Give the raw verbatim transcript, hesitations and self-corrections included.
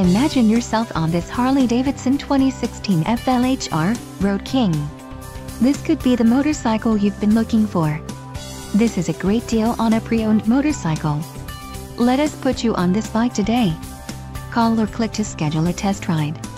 Imagine yourself on this Harley-Davidson twenty sixteen F L H R Road King. This could be the motorcycle you've been looking for. This is a great deal on a pre-owned motorcycle. Let us put you on this bike today. Call or click to schedule a test ride.